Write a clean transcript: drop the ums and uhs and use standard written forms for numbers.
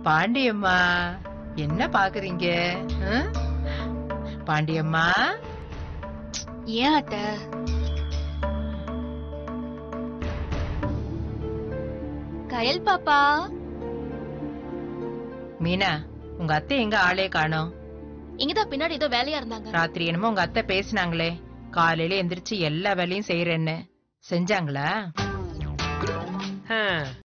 பாண்டியம்மா, என்ன பாக்குறீங்க? பாண்டியம்மா, ஏன் அத்தை? கயல் பாப்பா. மீனா, உங்க அத்தை எங்க ஆளே காணோம்? இங்கதான் பின்னாடி ஏதோ வேலையா இருந்தாங்க. ராத்திரி என்னமோ உங்க அத்தை பேசினாங்களே, காலையில எந்திரிச்சு எல்லா வேலையும் செய்யறேன்னு, செஞ்சாங்களா?